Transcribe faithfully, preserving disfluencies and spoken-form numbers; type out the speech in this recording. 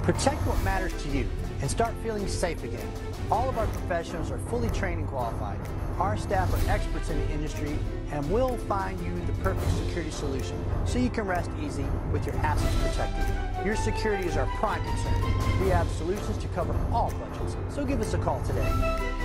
Protect what matters to you and start feeling safe again. All of our professionals are fully trained and qualified. Our staff are experts in the industry and will find you the perfect security solution so you can rest easy with your assets protected. Your security is our prime concern. We have solutions to cover all budgets, so give us a call today.